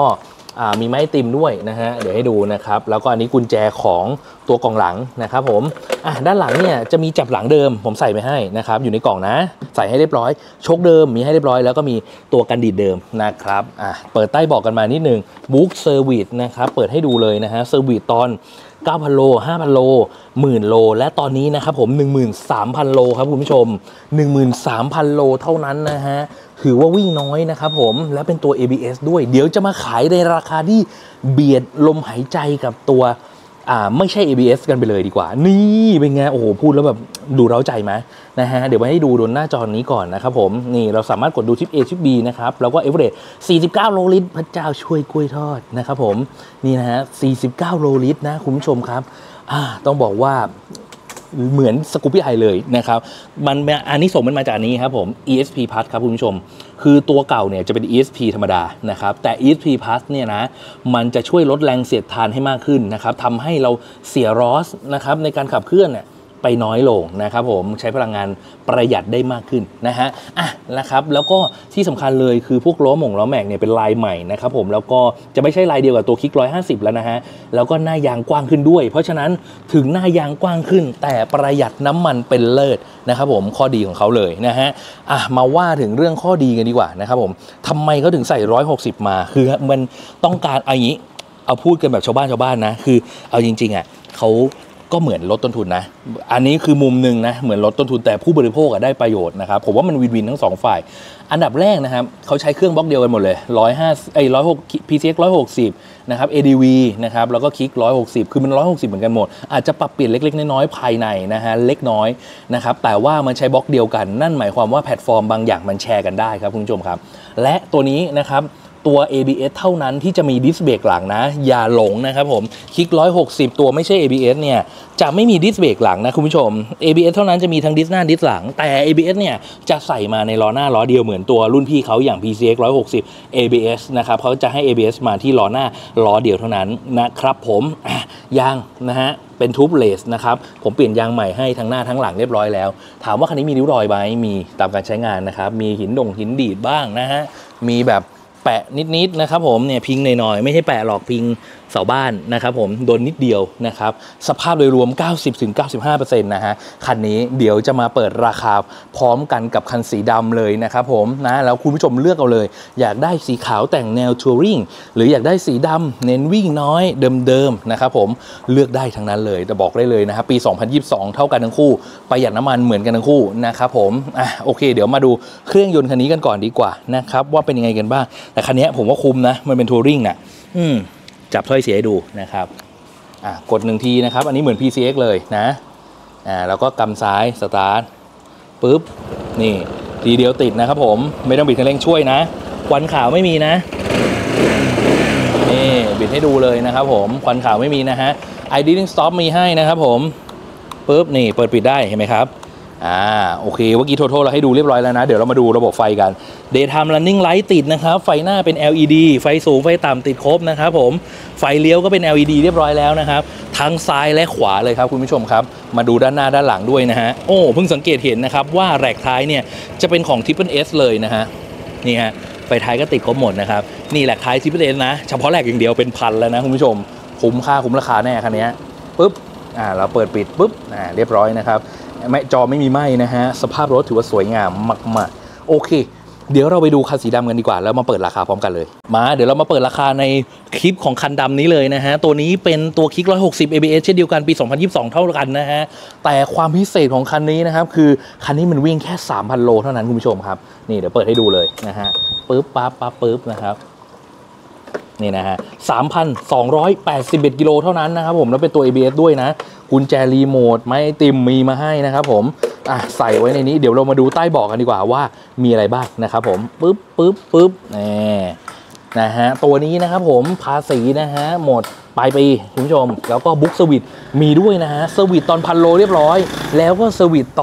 A: มีไม้ติมด้วยนะฮะเดี๋ยวให้ดูนะครับแล้วก็อันนี้กุญแจของตัวกล่องหลังนะครับผมด้านหลังเนี่ยจะมีจับหลังเดิมผมใส่ไปให้นะครับอยู่ในกล่องนะใส่ให้เรียบร้อยโชคเดิมมีให้เรียบร้อยแล้วก็มีตัวกันดีดเดิมนะครับอ่ะเปิดใต้บอกกันมานิดนึงบุ๊กเซอร์วิสนะครับเปิดให้ดูเลยนะฮะเซอร์วิสตอน เก้าพัน โล ห้าพัน โล หนึ่งหมื่น โลและตอนนี้นะครับผม หนึ่งหมื่นสามพัน โลครับคุณผู้ชม หนึ่งหมื่นสามพัน โลเท่านั้นนะฮะถือว่าวิ่งน้อยนะครับผมและเป็นตัว เอ บี เอส ด้วยเดี๋ยวจะมาขายในราคาที่เบียดลมหายใจกับตัวอ่าไม่ใช่ เอ บี เอส กันไปเลยดีกว่านี่เป็นไงโอ้โหพูดแล้วแบบดูเร้าใจไหมนะฮะเดี๋ยวมาให้ดูบนหน้าจอนี้ก่อนนะครับผมนี่เราสามารถกดดูทิป A ทิป B นะครับแล้วก็ Average สี่สิบเก้า โลลิตรพระเจ้าช่วยกล้วยทอดนะครับผมนี่นะฮะสี่สิบเก้า โลลิตรนะคุณผู้ชมครับอ่าต้องบอกว่าเหมือนสกูปปี้ไอเลยนะครับมันอันนี้ส่งมันมาจากนี้ครับผม อี เอส พี Plus ครับคุณผู้ชมคือตัวเก่าเนี่ยจะเป็น อี เอส พี ธรรมดานะครับแต่ อี เอส พี Plus เนี่ยนะมันจะช่วยลดแรงเสียดทานให้มากขึ้นนะครับทำให้เราเสียรอสนะครับในการขับเคลื่อนเนี่ยไปน้อยลงนะครับผมใช้พลังงานประหยัดได้มากขึ้นนะฮะอ่ะนะครับแล้วก็ที่สำคัญเลยคือพวกล้อหม่งล้อแม็กเนี่ยเป็นลายใหม่นะครับผมแล้วก็จะไม่ใช่ลายเดียวกับตัวคลิกหนึ่งร้อยห้าสิบแล้วนะฮะแล้วก็หน้ายางกว้างขึ้นด้วยเพราะฉะนั้นถึงหน้ายางกว้างขึ้นแต่ประหยัดน้ำมันเป็นเลิศนะครับผมข้อดีของเขาเลยนะฮะอ่ะมาว่าถึงเรื่องข้อดีกันดีกว่านะครับผมทำไมเขาถึงใส่หนึ่งร้อยหกสิบมาคือมันต้องการเอาอย่างนี้เอาพูดกันแบบชาวบ้านชาวบ้านนะคือเอาจริงๆอ่ะเขาก็เหมือนลดต้นทุนนะอันนี้คือมุมหนึ่งนะเหมือนลดต้นทุนแต่ผู้บริโภคได้ประโยชน์นะครับผมว่ามันวินวินทั้งสองฝ่ายอันดับแรกนะครับเขาใช้เครื่องบล็อกเดียวกันหมดเลยหนึ่งร้อยห้าสิบไอ้หนึ่งร้อยหก พี ซี เอ็กซ์ หนึ่งร้อยหกสิบนะครับ เอ ดี วี นะครับแล้วก็คลิกหนึ่งร้อยหกสิบคือมันหนึ่งร้อยหกสิบเหมือนกันหมดอาจจะปรับเปลี่ยนเล็กๆน้อยๆภายในนะฮะเล็กน้อยนะครับแต่ว่ามันใช้บล็อกเดียวกันนั่นหมายความว่าแพลตฟอร์มบางอย่างมันแชร์กันได้ครับคุณผู้ชมครับและตัวนี้นะครับตัว เอ บี เอส เท่านั้นที่จะมีดิสเบรกหลังนะอย่าหลงนะครับผมคลิกหนึ่งร้อยหกสิบตัวไม่ใช่ เอ บี เอส เนี่ยจะไม่มีดิสเบรกหลังนะคุณผู้ชม เอ บี เอส เท่านั้นจะมีทั้งดิสหน้าดิสหลังแต่ เอ บี เอส เนี่ยจะใส่มาในล้อหน้าล้อเดียวเหมือนตัวรุ่นพี่เขาอย่าง พี ซี เอ็กซ์ หนึ่งร้อยหกสิบ เอ บี เอส นะครับเขาจะให้ เอ บี เอส มาที่ล้อหน้าล้อเดียวเท่านั้นนะครับผมยางนะฮะเป็นทูบเลสนะครับผมเปลี่ยนยางใหม่ให้ทั้งหน้าทั้งหลังเรียบร้อยแล้วถามว่าคันนี้มีริ้วรอยไหมมีตามการใช้งานนะครับมีหินดงหินดีดบ้างนะฮะมีแบบแปะนิดๆนะครับผมเนี่ยพิงหน่อยๆไม่ใช่แปะหรอกพิงเสาบ้านนะครับผมโดนนิดเดียวนะครับสภาพโดยรวม เก้าสิบถึงเก้าสิบห้าเปอร์เซ็นต์ นะฮะคันนี้เดี๋ยวจะมาเปิดราคาพร้อมกันกับคันสีดำเลยนะครับผมนะแล้วคุณผู้ชมเลือกเอาเลยอยากได้สีขาวแต่งแนวทัวริงหรืออยากได้สีดำเน้นวิ่งน้อยเดิมๆนะครับผมเลือกได้ทั้งนั้นเลยแต่บอกได้เลยนะครับปีสองพันยี่สิบสองเท่ากันทั้งคู่ประหยัดน้ำมันเหมือนกันทั้งคู่นะครับผมอ่ะโอเคเดี๋ยวมาดูเครื่องยนต์คันนี้กันก่อนดีกว่านะครับว่าเป็นยังไงกันบ้างแต่คันนี้ผมว่าคุ้มนะมันเป็นทัวริงน่ะอืมจับถ้อยเสียให้ดูนะครับอ่ะกดหนึ่งทีนะครับอันนี้เหมือน พี ซี เอ็กซ์ เลยนะอ่าแล้วก็กำซ้ายสตาร์ทปุ๊บนี่ทีเดียวติดนะครับผมไม่ต้องบิดคันเร่งช่วยนะควันขาวไม่มีนะนี่บิดให้ดูเลยนะครับผมควันขาวไม่มีนะฮะ idling stop มีให้นะครับผมปุ๊บนี่เปิดปิดได้เห็นไหมครับอ่าโอเคเมื่อกี้โทโทเราให้ดูเรียบร้อยแล้วนะเดี๋ยวเรามาดูระบบไฟกัน Daytime Running Light ติดนะครับไฟหน้าเป็น แอล อี ดี ไฟสูงไฟต่ำติดครบนะครับผมไฟเลี้ยวก็เป็น แอล อี ดี เรียบร้อยแล้วนะครับทั้งซ้ายและขวาเลยครับคุณผู้ชมครับมาดูด้านหน้าด้านหลังด้วยนะฮะโอ้เพิ่งสังเกตเห็นนะครับว่าแรกท้ายเนี่ยจะเป็นของ Triple S เลยนะฮะนี่ฮะไฟท้ายก็ติดครบหมดนะครับนี่แรกท้าย Triple S นะเฉพาะแรกอย่างเดียวเป็นพันแล้วนะคุณผู้ชมคุ้มค่าคุ้มราคาแน่คันนี้ปุ๊บอ่าเราเปิดปิดปุ๊บอ่าเรียบร้อยนะครับไม่จอไม่มีไหม้นะฮะสภาพรถถือว่าสวยงามมากๆโอเคเดี๋ยวเราไปดูคันสีดำกันดีกว่าแล้วมาเปิดราคาพร้อมกันเลยมาเดี๋ยวเรามาเปิดราคาในคลิปของคันดำนี้เลยนะฮะตัวนี้เป็นตัวคลิกหนึ่งร้อยหกสิบ เอ บี เอส เช่นเดียวกันปีสองพันยี่สิบสองเท่ากันนะฮะแต่ความพิเศษของคันนี้นะครับคือคันนี้มันวิ่งแค่ สามพัน โลเท่านั้นคุณผู้ชมครับนี่เดี๋ยวเปิดให้ดูเลยนะฮะปึ๊บปั๊บปั๊บปึ๊บนะครับนี่นะฮะ สามพันสองร้อยแปดสิบเอ็ด กิโลเท่านั้นนะครับผมแล้วเป็นตัว เอ บี เอส ด้วยนะกุญแจรีโมทไม้ติมมีมาให้นะครับผมอ่ะใส่ไว้ในนี้เดี๋ยวเรามาดูใต้เบาะกันดีกว่าว่ามีอะไรบ้างนะครับผมปึ๊บปึ๊บปึ๊บนี่นะฮะตัวนี้นะครับผมภาษีนะฮะหมดปลายปีคุณผู้ชมแล้วก็บุ๊กเซอร์วิสมีด้วยนะฮะเซอร์วิสตอนพันโลเรียบร้อยแล้วก็เซอร์วิสตอน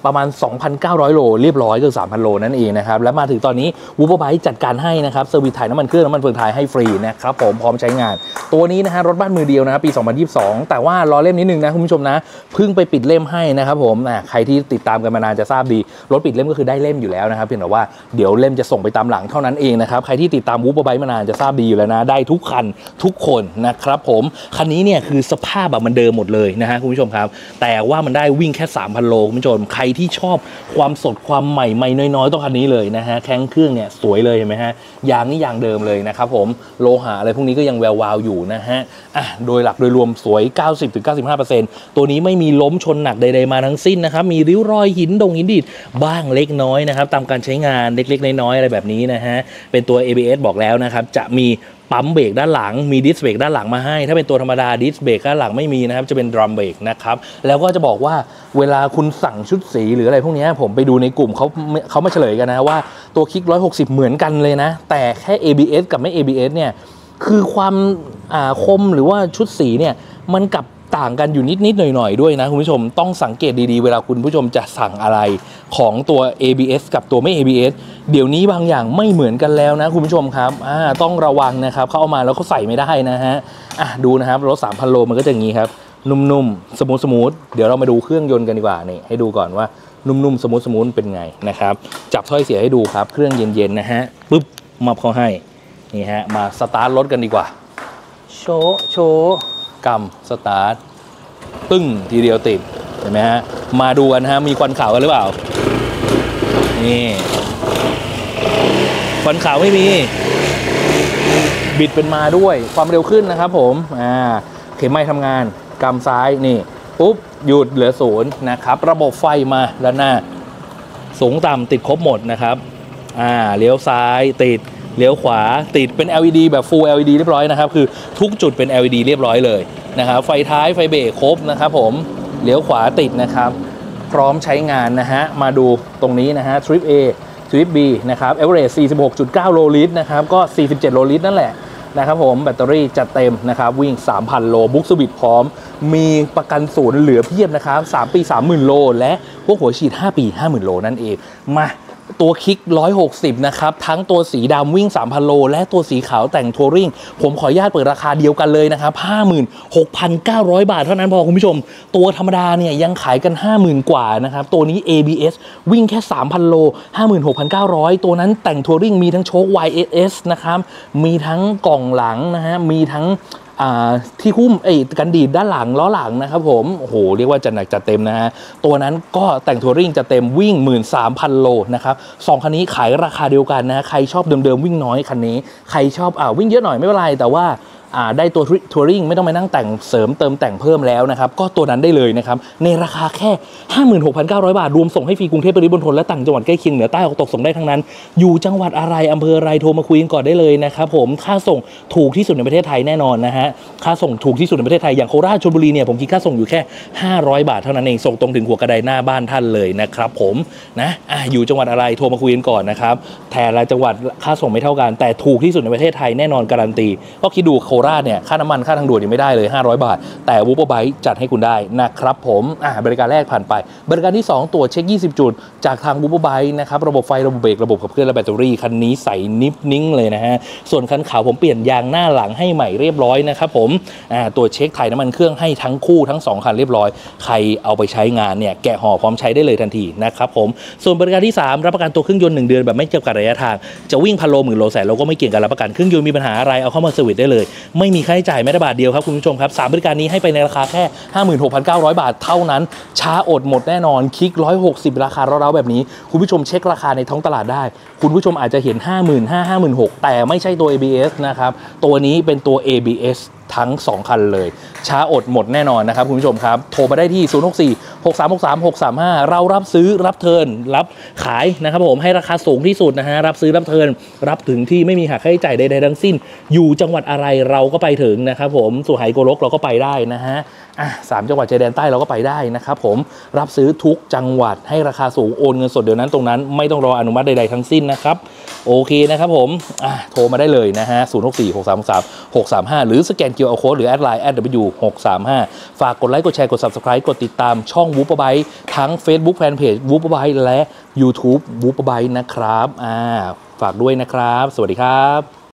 A: ประมาณ สองพันเก้าร้อย โลเรียบร้อยเกือบ สามพัน โลนั่นเองนะครับและมาถึงตอนนี้ Wooperbike จัดการให้นะครับเซอร์วิสถ่ายน้ำมันเครื่องน้ำมันเฟืองท้ายให้ฟรีนะครับผมพร้อมใช้งานตัวนี้นะฮะรถบ้านมือเดียวนะครับปีสองพันยี่สิบสองแต่ว่ารอเล่มนิดนึงนะคุณผู้ชมนะเพิ่งไปปิดเล่มให้นะครับผมอ่ะใครที่ติดตามกันมานานจะทราบดีรถปิดเล่มก็คือได้เล่มอยู่แล้วนะครับเพียงแต่ว่าเดี๋ยวเล่มจะส่งไปตามหลังเท่านั้นเองนะครับใครที่ติดตาม Wooperbike มานานจะทราบดีอยู่แล้วนะได้ทุกคันทุกคนนะครับผมคันนี้เนี่ยคือสภาพแบบมันเดิมหมดเลยนะฮะคุณผู้ชมครับแต่ว่ามันได้วิ่งแค่ สามพัน โลคุณผู้ชมใครที่ชอบความสดความใหม่ใหม่น้อยๆต้องคันนี้เลยนะฮะแข้งเครื่องเนี่ยสวยเลยเห็นไหมฮะยางนี่ยางเดิมเลยนะครับผมโลหะอะไรพวกนี้ก็ยังแวววาวอยู่นะฮะอ่ะโดยหลักโดยรวมสวย เก้าสิบถึงเก้าสิบห้าเปอร์เซ็นต์ ตัวนี้ไม่มีล้มชนหนักใดๆมาทั้งสิ้นนะครับมีริ้วรอยหินดงหินดิดบ้างเล็กน้อยนะครับตามการใช้งานเล็กๆน้อยๆอะไรแบบนี้นะฮะเป็นตัว เอ บี เอส บอกแล้วนะครับจะมีปั๊มเบรกด้านหลังมีดิสเบรกด้านหลังมาให้ถ้าเป็นตัวธรรมดาดิสเบรกด้านหลังไม่มีนะครับจะเป็นดรัมเบรกนะครับแล้วก็จะบอกว่าเวลาคุณสั่งชุดสีหรืออะไรพวกนี้ผมไปดูในกลุ่มเขาเขามาเฉลยกันนะว่าตัวคลิกหนึ่งร้อยหกสิบเหมือนกันเลยนะแต่แค่ เอ บี เอส กับไม่ เอ บี เอส เนี่ยคือความอ่าคมหรือว่าชุดสีเนี่ยมันกับต่างกันอยู่นิดๆหน่อยๆด้วยนะคุณผู้ชมต้องสังเกตดีๆเวลาคุณผู้ชมจะสั่งอะไรของตัว เอ บี เอส กับตัวไม่ เอ บี เอส เดี๋ยวนี้บางอย่างไม่เหมือนกันแล้วนะคุณผู้ชมครับอ่าต้องระวังนะครับเขาเอามาแล้วเขาใส่ไม่ได้นะฮะอ่ะดูนะครับรถ สามพัน โลมันก็จะอย่างนี้ครับนุ่มๆสมูทสมูทเดี๋ยวเรามาดูเครื่องยนต์กันดีกว่านี่ให้ดูก่อนว่านุ่มๆสมูทสมูทเป็นไงนะครับจับถ้อยเสียให้ดูครับเครื่องเย็นๆนะฮะปึ๊บมาเขาให้นี่ฮะมาสตาร์ทรถกันดีกว่าโชว์โชว์กำสตาร์ทตึ้งทีเดียวติดเห็นไหมฮะมาดูกันฮะมีควันขาวกันหรือเปล่านี่ควันขาวไม่มีบิดเป็นมาด้วยความเร็วขึ้นนะครับผมอ่าเข็มไม้ทำงานกำซ้ายนี่ปุ๊บหยุดเหลือศูนย์นะครับระบบไฟมาด้านหน้าสูงต่ำติดครบหมดนะครับอ่าเลี้ยวซ้ายติดเลี้ยวขวาติดเป็น แอล อี ดี แบบ Full แอล อี ดี เรียบร้อยนะครับคือทุกจุดเป็น แอล อี ดี เรียบร้อยเลยนะครับไฟท้ายไฟเบรกครบนะครับผมเลี้ยวขวาติดนะครับพร้อมใช้งานนะฮะมาดูตรงนี้นะฮะ Trip A Trip B นะครับ Average สี่สิบหกจุดเก้า โลลิตรนะครับก็สี่สิบเจ็ดโลลิตรนั่นแหละนะครับผมแบตเตอรี่จัดเต็มนะครับวิ่ง สามพัน โลบุ๊กสวิตพร้อมมีประกันศูนย์เหลือเพียบนะครับสามปี สามหมื่น โลและพวกหัวฉีดห้าปี ห้าหมื่น โลนั่นเองมาตัวคิกหนึ่งร้อยหกสิบนะครับทั้งตัวสีดำวิ่ง สามพัน โลและตัวสีขาวแต่งทัวริงผมขออนุญาตเปิดราคาเดียวกันเลยนะครับ ห้าหมื่นหกพันเก้าร้อย บาทเท่านั้นพอคุณผู้ชมตัวธรรมดาเนี่ยยังขายกัน ห้าหมื่น กว่านะครับตัวนี้ เอ บี เอส วิ่งแค่ สามพัน โล ห้าหมื่นหกพันเก้าร้อย ตัวนั้นแต่งทัวริงมีทั้งโชค วาย เอส เอส นะครับมีทั้งกล่องหลังนะฮะมีทั้งที่หุ้มไอ้กันดีดด้านหลังล้อหลังนะครับผมโอ้โหเรียกว่าจัดหนักจัดเต็มนะฮะตัวนั้นก็แต่งทัวริงจะเต็มวิ่ง หนึ่งหมื่นสามพัน โลนะครับสองคันนี้ขายราคาเดียวกันนะใครชอบเดิมๆวิ่งน้อยคันนี้ใครชอบอ่าวิ่งเยอะหน่อยไม่เป็นไรแต่ว่าอ่าได้ตัวทัวริงไม่ต้องไปนั่งแต่งเสริมเติมแต่งเพิ่มแล้วนะครับก็ตัวนั้นได้เลยนะครับในราคาแค่ ห้าหมื่นหกพันเก้าร้อย บาทรวมส่งให้ฟรีกรุงเทพปริมณฑลและต่างจังหวัดใกล้เคียงเหนือใต้ออกตกส่งได้ทั้งนั้นอยู่จังหวัดอะไรอำเภออะไรโทรมาคุยกันก่อนได้เลยนะครับผมค่าส่งถูกที่สุดในประเทศไทยแน่นอนนะฮะค่าส่งถูกที่สุดในประเทศไทยอย่างโคราชชลบุรีเนี่ยผมคิดค่าส่งอยู่แค่ห้าร้อยบาทเท่านั้นเองส่งตรงถึงหัวกระไดหน้าบ้านท่านเลยนะครับผมนะอ่ะอยู่จังหวัดอะไรโทรมาคุยกันก่อนนะครับแต่ละจังหวัดค่าส่งไม่เท่ากันแต่ถูกที่สุดในประเทศไทยแน่นอนการันตีก็คิดดูโคราชเนี่ยค่าน้ำมันค่าทางด่วนยังไม่ได้เลยห้าร้อยบาทแต่ Wooperbike จัดให้คุณได้นะครับผมอ่าบริการแรกผ่านไปบริการที่สองตรวจเช็คยี่สิบจุดจากทาง Wooperbike นะครับระบบไฟระบบเบรกระบบขับเคลื่อนและแบตเตอรี่คันนี้ใส่นิบนิ่งเลยนะฮะส่วนคันขาวผมเปลี่ยนยางหน้าหลังให้ใหม่เรียบร้อยนะครับผมอ่าตรวจเช็คถ่ายน้ำมันเครื่องให้ทั้งคู่ทั้งสองคันเรียบร้อยใครเอาไปใช้งานเนี่ยแกะห่อพร้อมใช้ได้เลยทันทีนะครับผมส่วนบริการที่สามรับประกันตัวเครื่องยนต์หนึ่งเดือนแบบไม่จำกัดระยะทางจะวิ่งพันโลหมื่นโลแสนโลก็ไม่เกี่ยงกันรับประกันเครื่องยนต์มีปัญหาอะไรเอาเข้ามาเซอร์วิสได้เลยไม่มีค่าใช้จ่ายแม้แต่บาทเดียวครับคุณผู้ชมครับสามบริการนี้ให้ไปในราคาแค่ ห้าหมื่นหกพันเก้าร้อย บาทเท่านั้นช้าอดหมดแน่นอนคลิกหนึ่งร้อยหกสิบราคาเราๆแบบนี้คุณผู้ชมเช็คราคาในท้องตลาดได้คุณผู้ชมอาจจะเห็น ห้าหมื่นห้าพัน ห้าหมื่นหกพัน แต่ไม่ใช่ตัว เอ บี เอส นะครับตัวนี้เป็นตัว เอ บี เอส ทั้งสองคันเลยช้าอดหมดแน่นอนนะครับคุณผู้ชมครับโทรมาได้ที่ศูนย์ หก สี่ หก สาม หก สาม หก สาม ห้าเรารับซื้อรับเทิร์นรับขายนะครับผมให้ราคาสูงที่สุดนะฮะรับซื้อรับเทิร์นรับถึงที่ไม่มีหักค่าใช้จ่ายใดๆทั้งสิ้นอยู่จังหวัดอะไรเราก็ไปถึงนะครับผมสุไหโกลกเราก็ไปได้นะฮะอ่ะสามจังหวัดชายแดนใต้เราก็ไปได้นะครับผมรับซื้อทุกจังหวัดให้ราคาสูงโอนเงินสดเดี๋ยวนั้นตรงนั้นไม่ต้องรออนุมัติใดๆทั้งสิ้นนะครับโอเคนะครับผมอ่ะโทรมาได้เลยนะฮะศูนย์ หก สี่ หก สาม หก สาม หก สาม ห้าหรือสแกนคิว อาร์ Code หรือแอดไลน์ แอท ดับเบิลยู หกสามห้า ฝากกดไลค์กดแชร์กด Subscribe กดติดตามช่อง Whopperbyte ทั้ง Facebook Fanpage Whopperbyte และ YouTube Whopperbyte นะครับอ่าฝากด้วยนะครับสวัสดีครับ